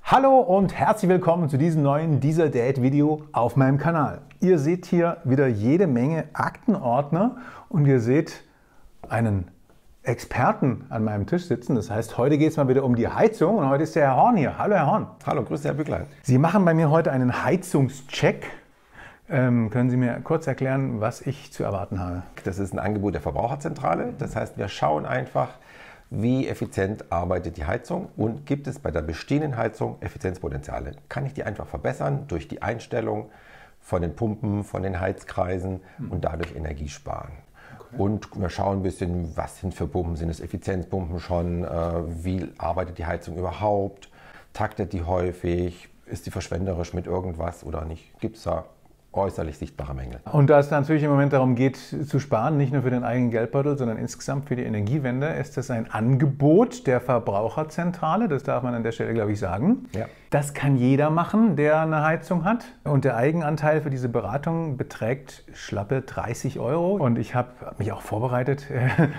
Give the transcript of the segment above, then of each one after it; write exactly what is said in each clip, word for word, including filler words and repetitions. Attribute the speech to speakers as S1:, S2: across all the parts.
S1: Hallo und herzlich willkommen zu diesem neuen Dieser Date Video auf meinem Kanal. Ihr seht hier wieder jede Menge Aktenordner und ihr seht einen Experten an meinem Tisch sitzen. Das heißt, heute geht es mal wieder um die Heizung und heute ist der Herr Horn hier. Hallo Herr Horn.
S2: Hallo, grüß Sie, Herr Bücklein.
S1: Sie machen bei mir heute einen Heizungscheck. Ähm, können Sie mir kurz erklären, was ich zu erwarten habe?
S2: Das ist ein Angebot der Verbraucherzentrale. Das heißt, wir schauen einfach, wie effizient arbeitet die Heizung und gibt es bei der bestehenden Heizung Effizienzpotenziale. Kann ich die einfach verbessern durch die Einstellung von den Pumpen, von den Heizkreisen und dadurch Energie sparen. Okay. Und wir schauen ein bisschen, was sind für Pumpen, sind es Effizienzpumpen schon, äh, wie arbeitet die Heizung überhaupt, taktet die häufig, ist die verschwenderisch mit irgendwas oder nicht, gibt es da äußerlich sichtbare Mängel.
S1: Und da es natürlich im Moment darum geht, zu sparen, nicht nur für den eigenen Geldbeutel, sondern insgesamt für die Energiewende, ist das ein Angebot der Verbraucherzentrale. Das darf man an der Stelle, glaube ich, sagen. Ja. Das kann jeder machen, der eine Heizung hat. Und der Eigenanteil für diese Beratung beträgt schlappe dreißig Euro. Und ich habe mich auch vorbereitet.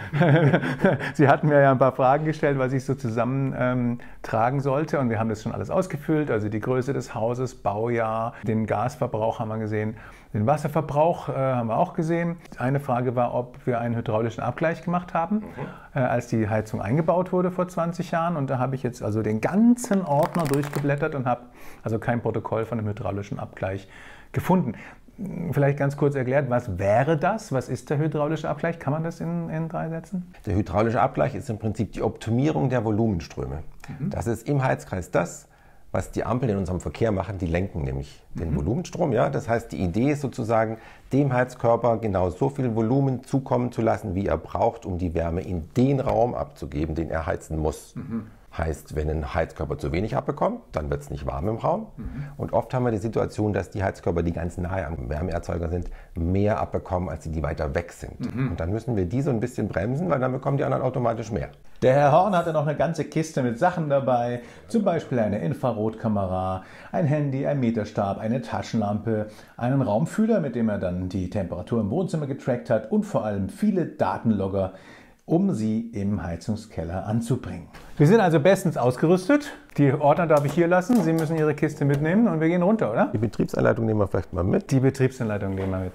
S1: Sie hatten mir ja ein paar Fragen gestellt, was ich so zusammen ähm, tragen sollte. Und wir haben das schon alles ausgefüllt. Also die Größe des Hauses, Baujahr, den Gasverbrauch haben wir gesehen. Den Wasserverbrauch äh, haben wir auch gesehen. Eine Frage war, ob wir einen hydraulischen Abgleich gemacht haben, mhm. äh, als die Heizung eingebaut wurde vor zwanzig Jahren. Und da habe ich jetzt also den ganzen Ordner durchgeblättert und habe also kein Protokoll von einem hydraulischen Abgleich gefunden. Vielleicht ganz kurz erklärt, was wäre das? Was ist der hydraulische Abgleich? Kann man das in, in drei Sätzen?
S2: Der hydraulische Abgleich ist im Prinzip die Optimierung der Volumenströme. Mhm. Das ist im Heizkreis das, was die Ampeln in unserem Verkehr machen, die lenken nämlich den mhm. Volumenstrom. Ja? Das heißt, die Idee ist sozusagen, dem Heizkörper genau so viel Volumen zukommen zu lassen, wie er braucht, um die Wärme in den Raum abzugeben, den er heizen muss. Mhm. Heißt, wenn ein Heizkörper zu wenig abbekommt, dann wird es nicht warm im Raum. Mhm. Und oft haben wir die Situation, dass die Heizkörper, die ganz nahe am Wärmeerzeuger sind, mehr abbekommen, als die, die weiter weg sind. Mhm. Und dann müssen wir die so ein bisschen bremsen, weil dann bekommen die anderen automatisch mehr.
S1: Der Herr Horn hatte noch eine ganze Kiste mit Sachen dabei, zum Beispiel eine Infrarotkamera, ein Handy, ein Meterstab, eine Taschenlampe, einen Raumfühler, mit dem er dann die Temperatur im Wohnzimmer getrackt hat und vor allem viele Datenlogger, um sie im Heizungskeller anzubringen. Wir sind also bestens ausgerüstet. Die Ordner darf ich hier lassen. Sie müssen Ihre Kiste mitnehmen und wir gehen runter, oder?
S2: Die Betriebsanleitung nehmen wir vielleicht mal mit.
S1: Die Betriebsanleitung nehmen wir mit.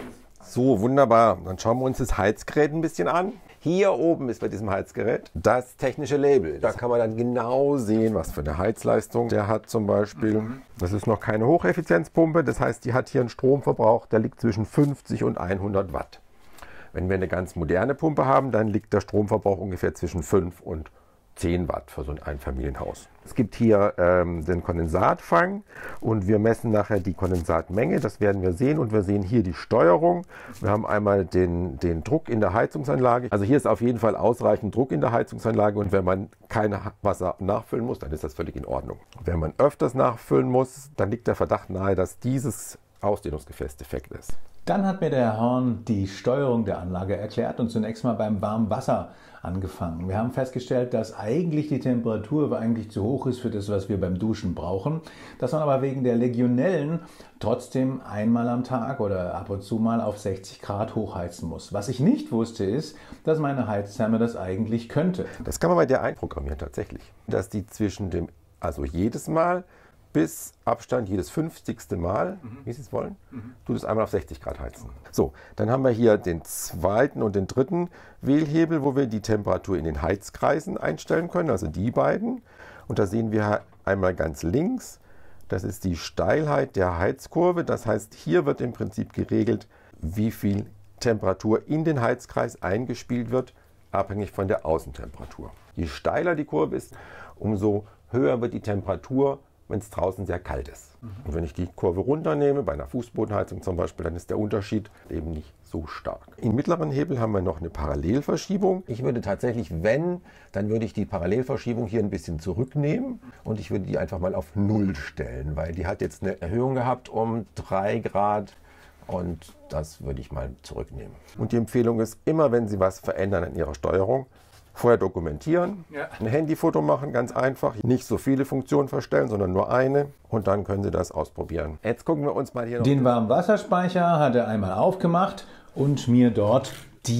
S2: So, wunderbar. Dann schauen wir uns das Heizgerät ein bisschen an. Hier oben ist bei diesem Heizgerät das technische Label. Da kann man dann genau sehen, was für eine Heizleistung der hat zum Beispiel. Das ist noch keine Hocheffizienzpumpe. Das heißt, die hat hier einen Stromverbrauch, der liegt zwischen fünfzig und hundert Watt. Wenn wir eine ganz moderne Pumpe haben, dann liegt der Stromverbrauch ungefähr zwischen fünf und zehn Watt für so ein Einfamilienhaus. Es gibt hier ähm, den Kondensatfang und wir messen nachher die Kondensatmenge, das werden wir sehen, und wir sehen hier die Steuerung. Wir haben einmal den, den Druck in der Heizungsanlage. Also hier ist auf jeden Fall ausreichend Druck in der Heizungsanlage, und wenn man kein Wasser nachfüllen muss, dann ist das völlig in Ordnung. Wenn man öfters nachfüllen muss, dann liegt der Verdacht nahe, dass dieses Ausdehnungsgefäß defekt ist.
S1: Dann hat mir der Herr Horn die Steuerung der Anlage erklärt und zunächst mal beim warmen Wasser angefangen. Wir haben festgestellt, dass eigentlich die Temperatur eigentlich zu hoch ist für das, was wir beim Duschen brauchen, dass man aber wegen der Legionellen trotzdem einmal am Tag oder ab und zu mal auf sechzig Grad hochheizen muss. Was ich nicht wusste, ist, dass meine Heiztherme das eigentlich könnte.
S2: Das kann man bei der einprogrammieren tatsächlich, dass die zwischen dem, also jedes Mal bis Abstand jedes fünfzigste Mal, mhm. wie Sie es wollen, mhm. tut es einmal auf sechzig Grad heizen. So, dann haben wir hier den zweiten und den dritten Wählhebel, wo wir die Temperatur in den Heizkreisen einstellen können, also die beiden. Und da sehen wir einmal ganz links, das ist die Steilheit der Heizkurve. Das heißt, hier wird im Prinzip geregelt, wie viel Temperatur in den Heizkreis eingespielt wird, abhängig von der Außentemperatur. Je steiler die Kurve ist, umso höher wird die Temperatur, wenn es draußen sehr kalt ist. Mhm. Und wenn ich die Kurve runternehme, bei einer Fußbodenheizung zum Beispiel, dann ist der Unterschied eben nicht so stark. Im mittleren Hebel haben wir noch eine Parallelverschiebung. Ich würde tatsächlich, wenn, dann würde ich die Parallelverschiebung hier ein bisschen zurücknehmen und ich würde die einfach mal auf null stellen, weil die hat jetzt eine Erhöhung gehabt um drei Grad. Und das würde ich mal zurücknehmen. Und die Empfehlung ist immer, wenn Sie was verändern an Ihrer Steuerung, vorher dokumentieren, ja. Ein Handyfoto machen, ganz einfach. Nicht so viele Funktionen verstellen, sondern nur eine. Und dann können Sie das ausprobieren. Jetzt gucken wir uns mal hier noch
S1: den Warmwasserspeicher hat er einmal aufgemacht und mir dort die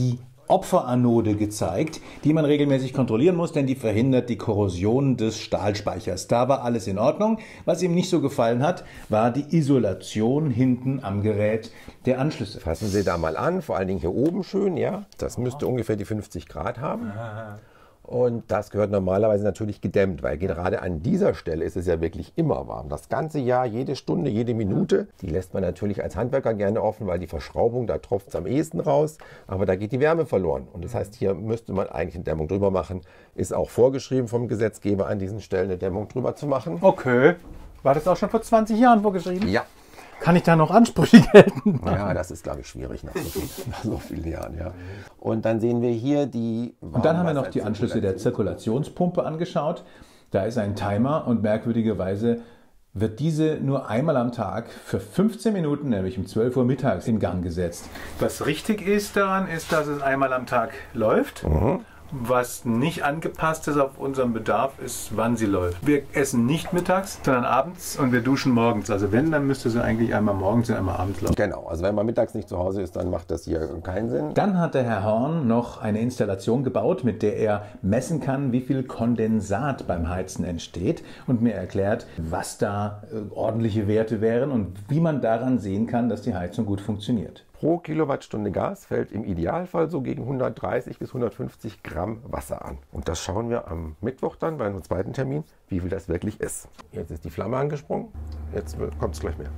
S1: Opferanode gezeigt, die man regelmäßig kontrollieren muss, denn die verhindert die Korrosion des Stahlspeichers. Da war alles in Ordnung. Was ihm nicht so gefallen hat, war die Isolation hinten am Gerät der Anschlüsse.
S2: Fassen Sie da mal an, vor allen Dingen hier oben schön, ja. Das müsste ungefähr die fünfzig Grad haben. Und das gehört normalerweise natürlich gedämmt, weil gerade an dieser Stelle ist es ja wirklich immer warm. Das ganze Jahr, jede Stunde, jede Minute. Die lässt man natürlich als Handwerker gerne offen, weil die Verschraubung, da tropft es am ehesten raus. Aber da geht die Wärme verloren. Und das heißt, hier müsste man eigentlich eine Dämmung drüber machen. Ist auch vorgeschrieben vom Gesetzgeber, an diesen Stellen eine Dämmung drüber zu machen.
S1: Okay. War das auch schon vor zwanzig Jahren vorgeschrieben?
S2: Ja.
S1: Kann ich da noch Ansprüche gelten?
S2: Ja, das ist, glaube ich, schwierig nach so, viel, nach so vielen Jahren. Ja. Und dann sehen wir hier die...
S1: Und dann haben wir noch die Anschlüsse der Zirkulationspumpe angeschaut. Da ist ein Timer und merkwürdigerweise wird diese nur einmal am Tag für fünfzehn Minuten, nämlich um zwölf Uhr mittags, in Gang gesetzt. Was richtig ist daran, ist, dass es einmal am Tag läuft. Mhm. Was nicht angepasst ist auf unseren Bedarf, ist, wann sie läuft. Wir essen nicht mittags, sondern abends und wir duschen morgens. Also wenn, dann müsste sie eigentlich einmal morgens und einmal abends laufen.
S2: Genau, also wenn man mittags nicht zu Hause ist, dann macht das hier keinen Sinn.
S1: Dann hat der Herr Horn noch eine Installation gebaut, mit der er messen kann, wie viel Kondensat beim Heizen entsteht und mir erklärt, was da ordentliche Werte wären und wie man daran sehen kann, dass die Heizung gut funktioniert.
S2: Pro Kilowattstunde Gas fällt im Idealfall so gegen hundertdreißig bis hundertfünfzig Gramm Wasser an. Und das schauen wir am Mittwoch dann bei einem zweiten Termin, wie viel das wirklich ist. Jetzt ist die Flamme angesprungen, jetzt kommt es gleich mehr.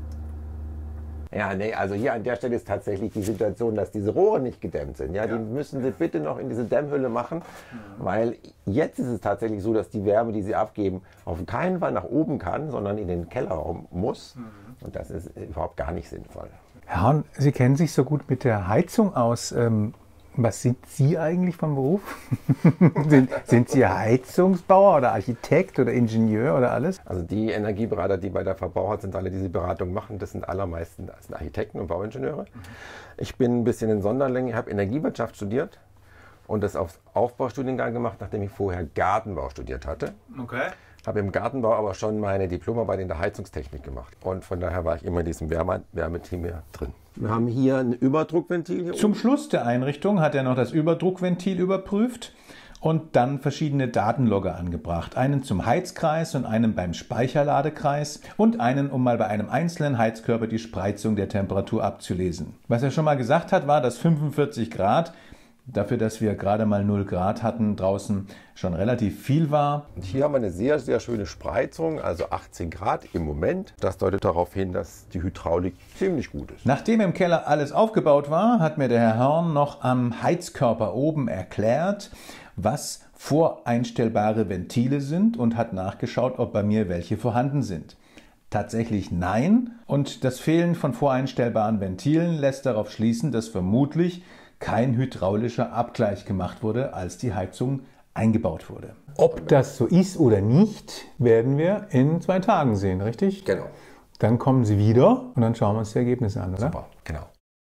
S2: Ja, nee, also hier an der Stelle ist tatsächlich die Situation, dass diese Rohre nicht gedämmt sind. Ja, ja. Die müssen Sie bitte noch in diese Dämmhülle machen, mhm. weil jetzt ist es tatsächlich so, dass die Wärme, die Sie abgeben, auf keinen Fall nach oben kann, sondern in den Kellerraum muss. Mhm. Und das ist überhaupt gar nicht sinnvoll.
S1: Herr Horn, Sie kennen sich so gut mit der Heizung aus. Ähm, was sind Sie eigentlich vom Beruf? sind, sind Sie Heizungsbauer oder Architekt oder Ingenieur oder alles?
S2: Also die Energieberater, die bei der Verbraucherzentrale diese Beratung machen, das sind allermeisten das sind Architekten und Bauingenieure. Ich bin ein bisschen in Sonderlänge, ich habe Energiewirtschaft studiert und das auf Aufbaustudiengang gemacht, nachdem ich vorher Gartenbau studiert hatte.
S1: Okay.
S2: Habe im Gartenbau aber schon meine Diplomarbeit in der Heizungstechnik gemacht. Und von daher war ich immer in diesem Wärme Wärmeteam drin. Wir haben hier ein Überdruckventil. Hier
S1: Zum oben. Schluss der Einrichtung hat er noch das Überdruckventil überprüft und dann verschiedene Datenlogger angebracht. Einen zum Heizkreis und einen beim Speicherladekreis und einen, um mal bei einem einzelnen Heizkörper die Spreizung der Temperatur abzulesen. Was er schon mal gesagt hat, war, dass fünfundvierzig Grad dafür, dass wir gerade mal null Grad hatten, draußen schon relativ viel war.
S2: Und hier haben wir eine sehr, sehr schöne Spreizung, also achtzehn Grad im Moment. Das deutet darauf hin, dass die Hydraulik ziemlich gut ist.
S1: Nachdem im Keller alles aufgebaut war, hat mir der Herr Horn noch am Heizkörper oben erklärt, was voreinstellbare Ventile sind und hat nachgeschaut, ob bei mir welche vorhanden sind. Tatsächlich nein. Und das Fehlen von voreinstellbaren Ventilen lässt darauf schließen, dass vermutlich kein hydraulischer Abgleich gemacht wurde, als die Heizung eingebaut wurde. Ob das so ist oder nicht, werden wir in zwei Tagen sehen, richtig?
S2: Genau.
S1: Dann kommen Sie wieder und dann schauen wir uns die Ergebnisse an, oder?
S2: Super, genau.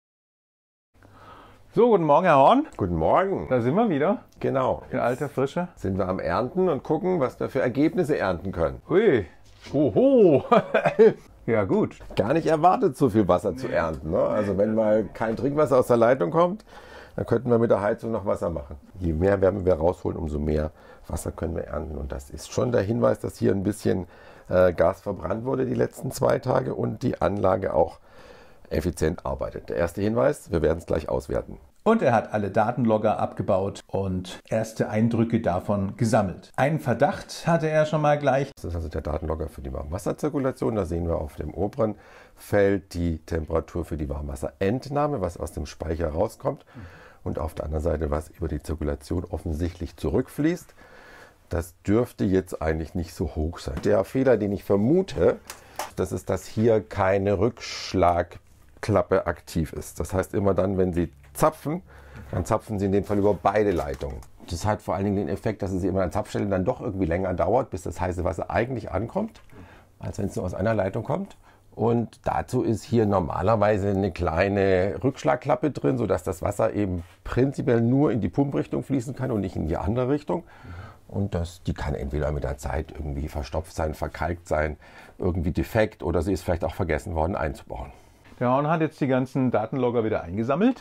S1: So, guten Morgen, Herr Horn.
S2: Guten Morgen.
S1: Da sind wir wieder.
S2: Genau.
S1: In alter Frische.
S2: Sind wir am Ernten und gucken, was wir für Ergebnisse ernten können.
S1: Hui. Oho. Ja, gut.
S2: Gar nicht erwartet, so viel Wasser zu ernten. Ne? Also wenn mal kein Trinkwasser aus der Leitung kommt, dann könnten wir mit der Heizung noch Wasser machen. Je mehr Wärme wir rausholen, umso mehr Wasser können wir ernten. Und das ist schon der Hinweis, dass hier ein bisschen äh, Gas verbrannt wurde die letzten zwei Tage und die Anlage auch effizient arbeitet. Der erste Hinweis, wir werden es gleich auswerten.
S1: Und er hat alle Datenlogger abgebaut und erste Eindrücke davon gesammelt. Einen Verdacht hatte er schon mal gleich.
S2: Das ist also der Datenlogger für die Warmwasserzirkulation. Da sehen wir auf dem oberen Feld die Temperatur für die Warmwasserentnahme, was aus dem Speicher rauskommt. Und auf der anderen Seite, was über die Zirkulation offensichtlich zurückfließt. Das dürfte jetzt eigentlich nicht so hoch sein. Der Fehler, den ich vermute, das ist, dass hier keine Rückschlagklappe aktiv ist. Das heißt, immer dann, wenn Sie zapfen, dann zapfen Sie in dem Fall über beide Leitungen. Das hat vor allen Dingen den Effekt, dass es immer an Zapfstellen dann doch irgendwie länger dauert, bis das heiße Wasser eigentlich ankommt, als wenn es nur aus einer Leitung kommt. Und dazu ist hier normalerweise eine kleine Rückschlagklappe drin, sodass das Wasser eben prinzipiell nur in die Pumprichtung fließen kann und nicht in die andere Richtung. Und das, die kann entweder mit der Zeit irgendwie verstopft sein, verkalkt sein, irgendwie defekt oder sie ist vielleicht auch vergessen worden einzubauen.
S1: Der Horn hat jetzt die ganzen Datenlogger wieder eingesammelt.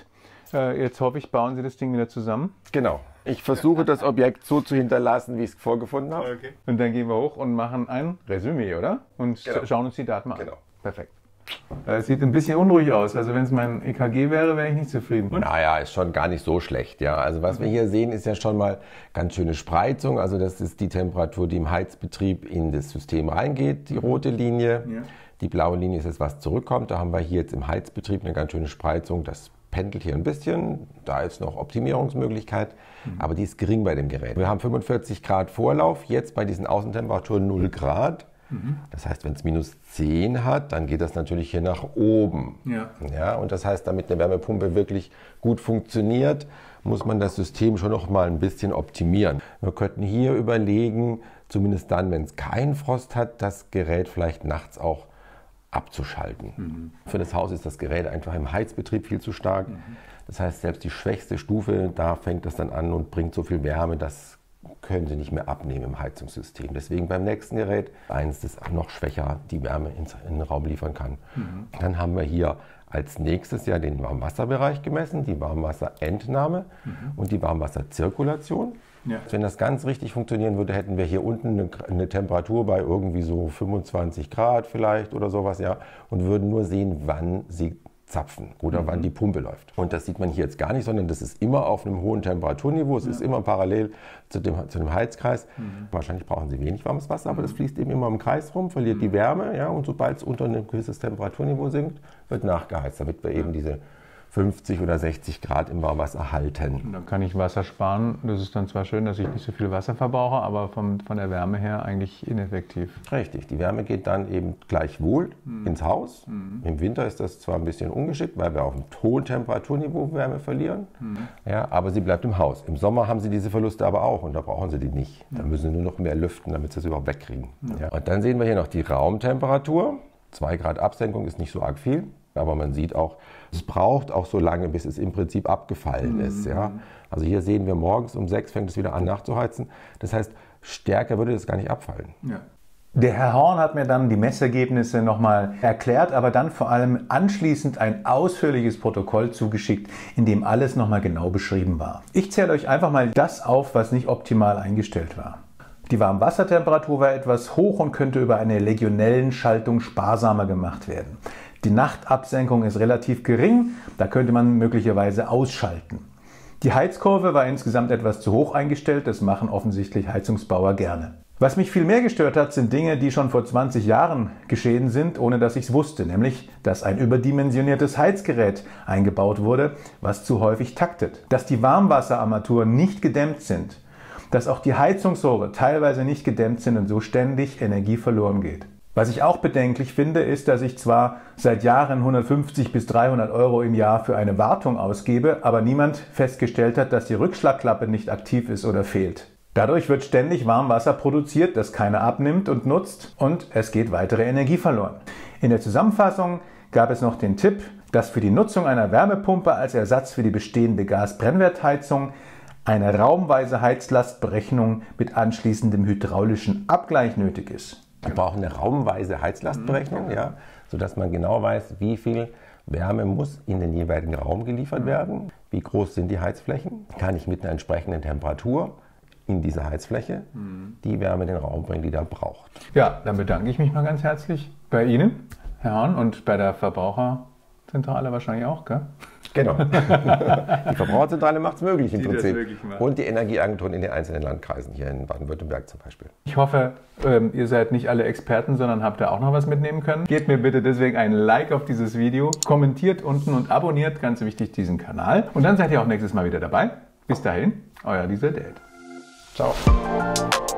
S1: Äh, jetzt hoffe ich, bauen Sie das Ding wieder zusammen.
S2: Genau. Ich versuche das Objekt so zu hinterlassen, wie ich es vorgefunden habe.
S1: Okay. Und dann gehen wir hoch und machen ein Resümee, oder? Und genau. schauen uns die Daten an.
S2: Genau.
S1: Perfekt. Es sieht ein bisschen unruhig aus. Also wenn es mein E K G wäre, wäre ich nicht zufrieden. Und?
S2: Naja, ist schon gar nicht so schlecht. Ja. Also was wir hier sehen, ist ja schon mal ganz schöne Spreizung. Also das ist die Temperatur, die im Heizbetrieb in das System reingeht, die rote Linie. Ja. Die blaue Linie ist jetzt, was zurückkommt. Da haben wir hier jetzt im Heizbetrieb eine ganz schöne Spreizung. Das pendelt hier ein bisschen. Da ist noch Optimierungsmöglichkeit, mhm. aber die ist gering bei dem Gerät. Wir haben fünfundvierzig Grad Vorlauf, jetzt bei diesen Außentemperaturen null Grad. Das heißt, wenn es minus zehn hat, dann geht das natürlich hier nach oben. Ja. Ja, und das heißt, damit eine Wärmepumpe wirklich gut funktioniert, muss man das System schon noch mal ein bisschen optimieren. Wir könnten hier überlegen, zumindest dann, wenn es keinen Frost hat, das Gerät vielleicht nachts auch abzuschalten. Mhm. Für das Haus ist das Gerät einfach im Heizbetrieb viel zu stark. Mhm. Das heißt, selbst die schwächste Stufe, da fängt das dann an und bringt so viel Wärme, dass können Sie nicht mehr abnehmen im Heizungssystem. Deswegen beim nächsten Gerät eins, das noch schwächer die Wärme in den Raum liefern kann. Mhm. Dann haben wir hier als nächstes ja den Warmwasserbereich gemessen, die Warmwasserentnahme mhm. und die Warmwasserzirkulation. Ja. Wenn das ganz richtig funktionieren würde, hätten wir hier unten eine, eine Temperatur bei irgendwie so fünfundzwanzig Grad vielleicht oder sowas, ja, und würden nur sehen, wann sie zapfen oder mhm. wann die Pumpe läuft. Und das sieht man hier jetzt gar nicht, sondern das ist immer auf einem hohen Temperaturniveau. Es ja. ist immer parallel zu dem, zu dem Heizkreis. Mhm. Wahrscheinlich brauchen Sie wenig warmes Wasser, aber das fließt eben immer im Kreis rum, verliert mhm. die Wärme. Ja, und sobald es unter ein gewisses Temperaturniveau sinkt, wird nachgeheizt, damit wir ja. eben diese fünfzig oder sechzig Grad im Warmwasser halten.
S1: Und dann kann ich Wasser sparen. Das ist dann zwar schön, dass ich nicht so viel Wasser verbrauche, aber vom, von der Wärme her eigentlich ineffektiv.
S2: Richtig, die Wärme geht dann eben gleichwohl mhm. ins Haus. Mhm. Im Winter ist das zwar ein bisschen ungeschickt, weil wir auf einem hohen Temperaturniveau Wärme verlieren, mhm. ja, aber sie bleibt im Haus. Im Sommer haben sie diese Verluste aber auch und da brauchen sie die nicht. Mhm. Da müssen sie nur noch mehr lüften, damit sie es überhaupt wegkriegen. Mhm. Ja. Und dann sehen wir hier noch die Raumtemperatur. zwei Grad Absenkung ist nicht so arg viel. Aber man sieht auch, es braucht auch so lange, bis es im Prinzip abgefallen mhm. ist. Ja? Also hier sehen wir, morgens um sechs fängt es wieder an nachzuheizen. Das heißt, stärker würde das gar nicht abfallen.
S1: Ja. Der Herr Horn hat mir dann die Messergebnisse nochmal erklärt, aber dann vor allem anschließend ein ausführliches Protokoll zugeschickt, in dem alles nochmal genau beschrieben war. Ich zähle euch einfach mal das auf, was nicht optimal eingestellt war. Die Warmwassertemperatur war etwas hoch und könnte über eine Legionellenschaltung sparsamer gemacht werden. Die Nachtabsenkung ist relativ gering, da könnte man möglicherweise ausschalten. Die Heizkurve war insgesamt etwas zu hoch eingestellt, das machen offensichtlich Heizungsbauer gerne. Was mich viel mehr gestört hat, sind Dinge, die schon vor zwanzig Jahren geschehen sind, ohne dass ich es wusste, nämlich, dass ein überdimensioniertes Heizgerät eingebaut wurde, was zu häufig taktet, dass die Warmwasserarmaturen nicht gedämmt sind, dass auch die Heizungsrohre teilweise nicht gedämmt sind und so ständig Energie verloren geht. Was ich auch bedenklich finde, ist, dass ich zwar seit Jahren hundertfünfzig bis dreihundert Euro im Jahr für eine Wartung ausgebe, aber niemand festgestellt hat, dass die Rückschlagklappe nicht aktiv ist oder fehlt. Dadurch wird ständig Warmwasser produziert, das keiner abnimmt und nutzt, und es geht weitere Energie verloren. In der Zusammenfassung gab es noch den Tipp, dass für die Nutzung einer Wärmepumpe als Ersatz für die bestehende Gas-Brennwertheizung eine raumweise Heizlastberechnung mit anschließendem hydraulischen Abgleich nötig ist.
S2: Wir brauchen eine raumweise Heizlastberechnung, mhm. ja, sodass man genau weiß, wie viel Wärme muss in den jeweiligen Raum geliefert werden, wie groß sind die Heizflächen, kann ich mit einer entsprechenden Temperatur in diese Heizfläche mhm. die Wärme in den Raum bringen, die da braucht.
S1: Ja, dann bedanke ich mich mal ganz herzlich bei Ihnen, Herr Horn, und bei der Verbraucherzentrale wahrscheinlich auch, gell?
S2: Genau. Die Verbraucherzentrale macht es möglich im die Prinzip. Und die Energieagenturen in den einzelnen Landkreisen, hier in Baden-Württemberg zum Beispiel.
S1: Ich hoffe, ähm, ihr seid nicht alle Experten, sondern habt da auch noch was mitnehmen können. Gebt mir bitte deswegen ein Like auf dieses Video, kommentiert unten und abonniert, ganz wichtig, diesen Kanal. Und dann seid ihr auch nächstes Mal wieder dabei. Bis dahin, euer Lisa Dad.
S2: Ciao.